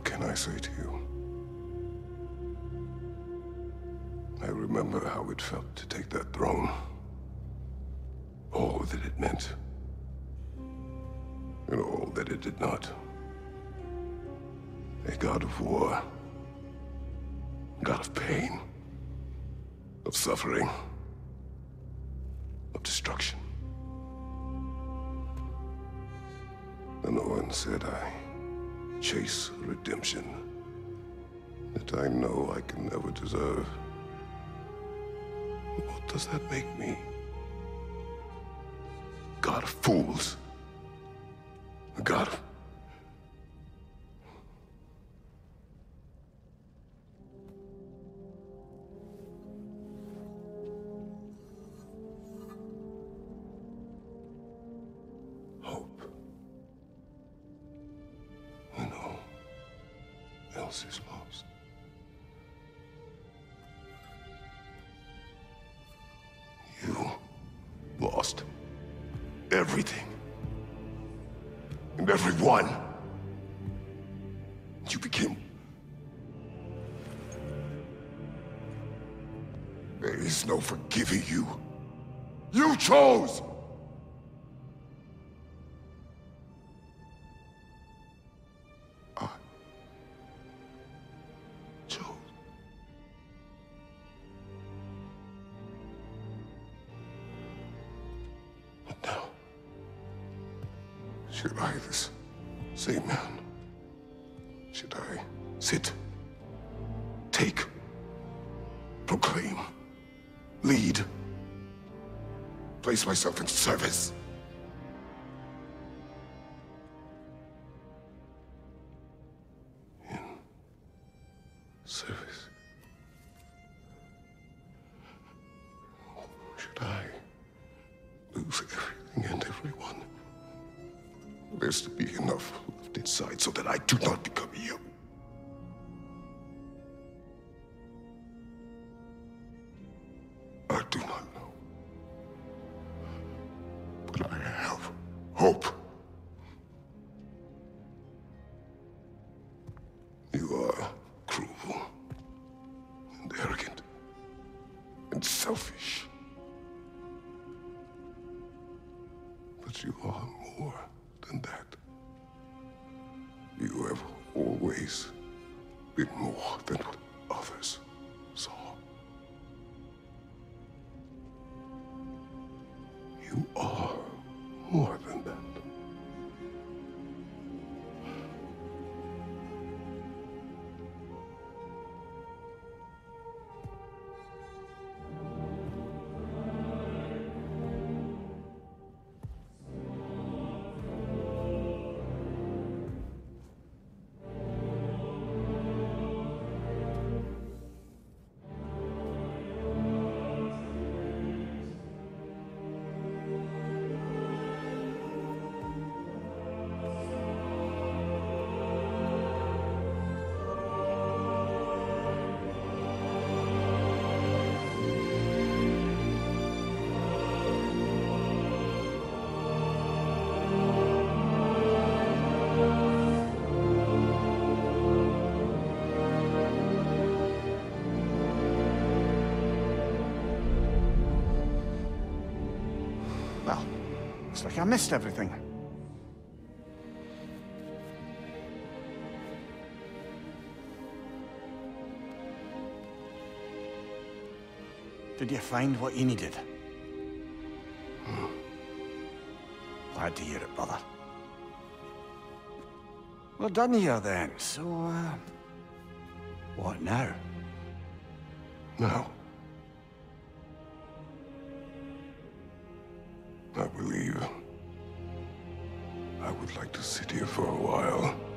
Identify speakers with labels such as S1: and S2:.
S1: What can I say to you? I remember how it felt to take that throne. All that it meant. And all that it did not. A god of war. God of pain. Of suffering. Of destruction. And the one said I chase redemption that I know I can never deserve. What does that make me? God of fools. A god of... hope. When all else is lost. You lost everything. And everyone. You became... There is no forgiving you. You chose! I chose. But now, should I, this same man, should I sit, take, proclaim, lead, place myself in service? In service? Should I lose everything and everyone? There's to be enough left inside so that I do not become you. I do not know. But I have hope. You are cruel and arrogant and selfish. But you are more than that. You have always been more than what others saw. You are more than that.
S2: Well, looks like I missed everything. Did you find what you needed? Glad to hear it, brother. We're done here then, so, what now?
S1: Now, I believe I would like to sit here for a while.